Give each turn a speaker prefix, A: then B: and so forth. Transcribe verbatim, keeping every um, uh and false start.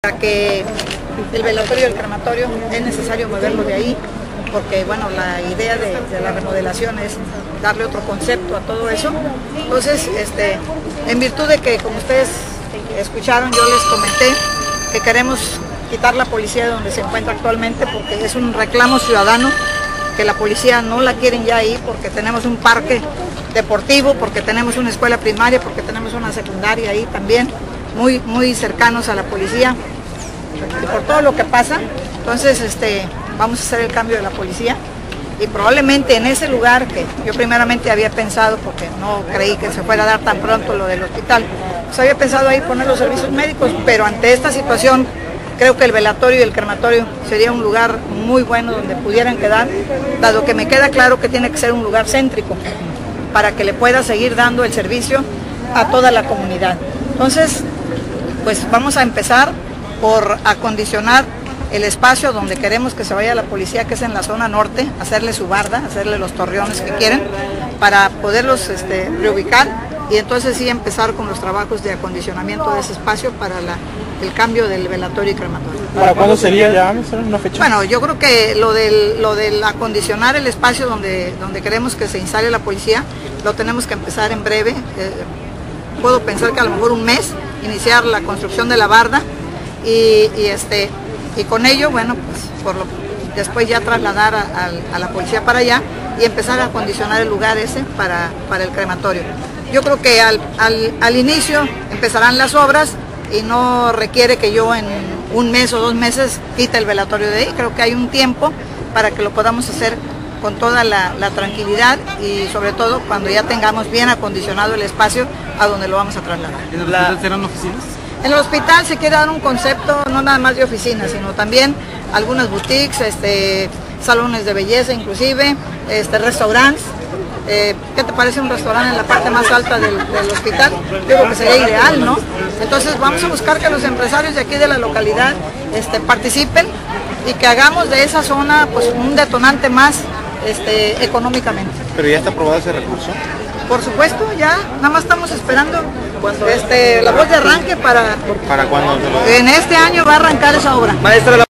A: Para que el velatorio y el crematorio es necesario moverlo de ahí, porque bueno, la idea de, de la remodelación es darle otro concepto a todo eso. Entonces, este, en virtud de que, como ustedes escucharon, yo les comenté que queremos quitar la policía de donde se encuentra actualmente, porque es un reclamo ciudadano, que la policía no la quieren ya ahí, porque tenemos un parque deportivo, porque tenemos una escuela primaria, porque tenemos una secundaria ahí también, muy, muy cercanos a la policía, y por todo lo que pasa. Entonces este, vamos a hacer el cambio de la policía, y probablemente en ese lugar que yo primeramente había pensado, porque no creí que se fuera a dar tan pronto lo del hospital, pues había pensado ahí poner los servicios médicos, pero ante esta situación creo que el velatorio y el crematorio sería un lugar muy bueno donde pudieran quedar, dado que me queda claro que tiene que ser un lugar céntrico para que le pueda seguir dando el servicio a toda la comunidad. Entonces, pues vamos a empezar por acondicionar el espacio donde queremos que se vaya la policía, que es en la zona norte, hacerle su barda, hacerle los torreones que quieren, para poderlos este, reubicar, y entonces sí empezar con los trabajos de acondicionamiento de ese espacio para la, el cambio del velatorio y crematorio.
B: ¿Para cuándo sería ya una fecha?
A: Bueno, yo creo que lo del, lo del acondicionar el espacio donde, donde queremos que se instale la policía, lo tenemos que empezar en breve. Eh, puedo pensar que a lo mejor un mes, iniciar la construcción de la barda, y, y, este, y con ello, bueno, pues por lo, después ya trasladar a, a, a la policía para allá y empezar a acondicionar el lugar ese para, para el crematorio. Yo creo que al, al, al inicio empezarán las obras y no requiere que yo en un mes o dos meses quite el velatorio de ahí. Creo que hay un tiempo para que lo podamos hacer con toda la, la tranquilidad, y sobre todo cuando ya tengamos bien acondicionado el espacio a donde lo vamos a trasladar.
B: ¿En el hospital serán oficinas?
A: En el hospital se quiere dar un concepto no nada más de oficinas, sino también algunas boutiques, este, salones de belleza inclusive, este, restaurantes. Eh, ¿Qué te parece un restaurante en la parte más alta del, del hospital? Yo creo que sería ideal, ¿no? Entonces vamos a buscar que los empresarios de aquí de la localidad este, participen, y que hagamos de esa zona pues un detonante más este, económicamente.
B: ¿Pero ya está aprobado ese recurso?
A: Por supuesto, ya nada más estamos esperando este, la voz de arranque para...
B: ¿Para cuándo?
A: En este año va a arrancar esa obra.
B: Maestra,